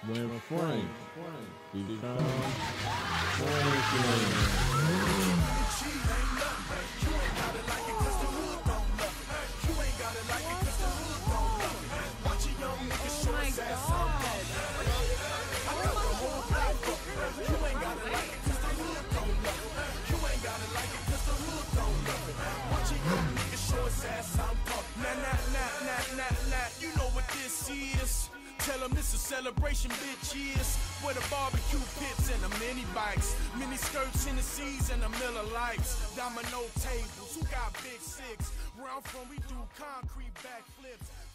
when Frank becomes Franklin. You know what this is. Tell them this a celebration, bitches. Where the barbecue pits and the mini bikes, mini skirts in the seas and the Miller Lights, domino tables. Who got big six? Where I'm from, we do concrete backflips.